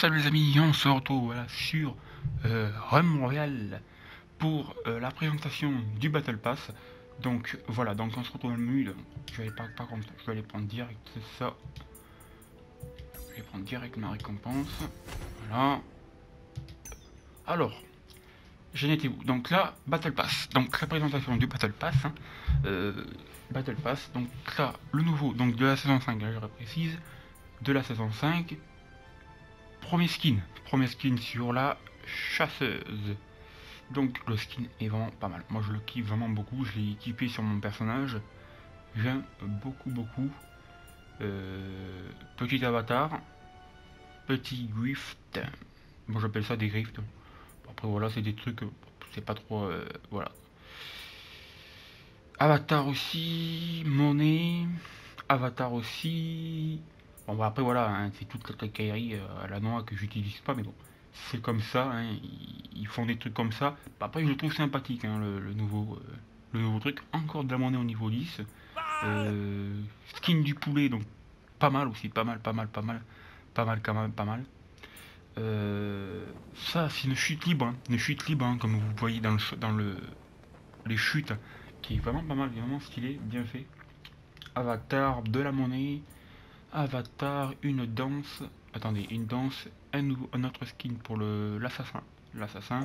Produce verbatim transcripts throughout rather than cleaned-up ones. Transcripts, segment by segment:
salut les amis, on se retrouve voilà, sur euh, Run Montréal pour euh, la présentation du Battle Pass. Donc voilà, donc on se retrouve dans le menu. Je vais aller par, par contre, je vais aller prendre direct, c'est ça. Je vais prendre direct ma récompense. Voilà. Alors, j'en étais où? Donc là, Battle Pass. Donc la présentation du Battle Pass. Hein. Euh, Battle Pass. Donc là, le nouveau, donc de la saison cinq, là je reprécise, de la saison cinq. Premier skin, premier skin sur la chasseuse. Donc le skin est vraiment pas mal. Moi je le kiffe vraiment beaucoup. Je l'ai équipé sur mon personnage. J'aime beaucoup beaucoup. Euh, petit avatar, petit grift. Moi j'appelle ça des grifts. Après voilà, c'est des trucs, c'est pas trop. Euh, voilà. Avatar aussi, monnaie. Avatar aussi. Bon bah après voilà, hein, c'est toute la cacaillerie euh, à la noix que j'utilise pas, mais bon, c'est comme ça, hein, ils, ils font des trucs comme ça. Bah, après je le trouve sympathique, hein, le, le nouveau, euh, le nouveau truc. Encore de la monnaie au niveau dix. Euh, skin du poulet, donc pas mal aussi, pas mal, pas mal, pas mal, pas mal quand même, pas mal. Euh, ça c'est une chute libre, hein, une chute libre, hein, comme vous voyez dans, le, dans le, les chutes, qui est vraiment pas mal, vraiment stylé, bien fait. Avatar, de la monnaie. Avatar, une danse. Attendez, une danse, un, nouveau, un autre skin pour le l'assassin. L'assassin.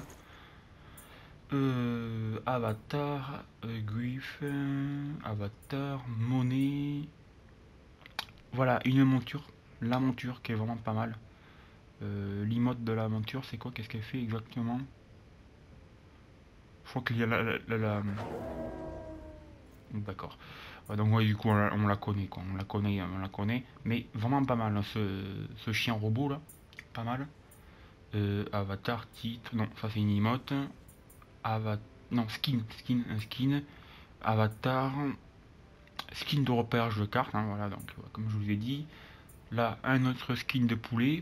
Euh, avatar, euh, Griff, euh, Avatar, monnaie. Voilà, une monture. La monture qui est vraiment pas mal. Euh, L'emote de la monture, c'est quoi? Qu'est-ce qu'elle fait exactement? Je crois qu'il y a la... la, la, la... D'accord. Ouais, donc ouais, du coup on la, on la connaît quoi, on la connaît, on la connaît, mais vraiment pas mal hein, ce, ce chien robot là, pas mal. Euh, avatar, titre, non ça c'est une emote. Avatar, non skin, skin, un skin. Avatar, skin de repérage de carte, hein, voilà donc comme je vous ai dit. Là un autre skin de poulet.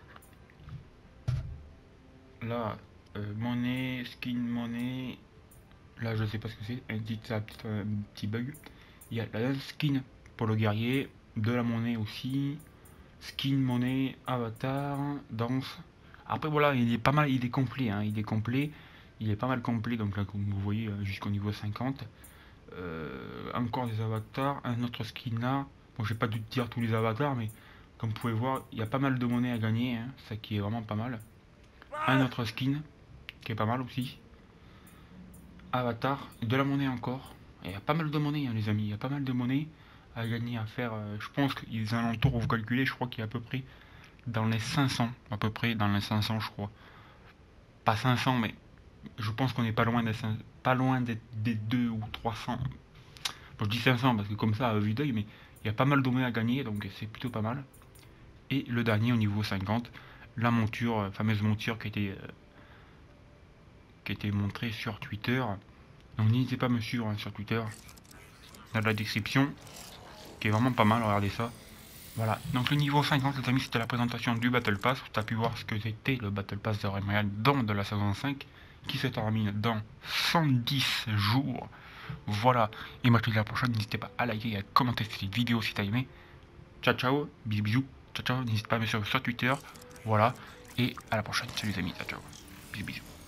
Là euh, monnaie, skin monnaie. Là je sais pas ce que c'est, un petit, un petit, un petit bug. Il y a la skin pour le guerrier, de la monnaie aussi, skin, monnaie, avatar, danse. Après voilà, il est pas mal, il est complet, hein, il est complet, il est pas mal complet, donc là comme vous voyez jusqu'au niveau cinquante. Euh, encore des avatars, un autre skin là. Bon, j'ai pas dû dire tous les avatars, mais comme vous pouvez voir, il y a pas mal de monnaie à gagner, hein, ça qui est vraiment pas mal. Un autre skin qui est pas mal aussi. Avatar, de la monnaie encore. Il y a pas mal de monnaie, hein, les amis. Il y a pas mal de monnaie à gagner, à faire. Euh, je pense qu'ils alentours, vous calculez, je crois qu'il y a à peu près dans les cinq cents. À peu près dans les cinq cents, je crois. Pas cinq cents, mais je pense qu'on est pas loin des, pas loin des, des deux ou trois cents. Bon, je dis cinq cents parce que comme ça, à vue d'œil, mais il y a pas mal de monnaie à gagner, donc c'est plutôt pas mal. Et le dernier, au niveau cinquante, la monture, la fameuse monture qui a été, euh, qui a été montrée sur Twitter. Donc n'hésitez pas à me suivre hein, sur Twitter, dans la description, qui est vraiment pas mal, regardez ça. Voilà, donc le niveau cinquante les amis, c'était la présentation du Battle Pass, tu as pu voir ce que c'était le Battle Pass de Run Montréal dans de la saison cinq, qui se termine dans cent dix jours. Voilà, et moi je te dis à la prochaine, n'hésitez pas à liker et à commenter cette vidéo si t'as aimé. Ciao ciao, bisous bisous, ciao ciao, n'hésitez pas à me suivre sur Twitter, voilà, et à la prochaine, salut les amis, ciao ciao, bisous bisous.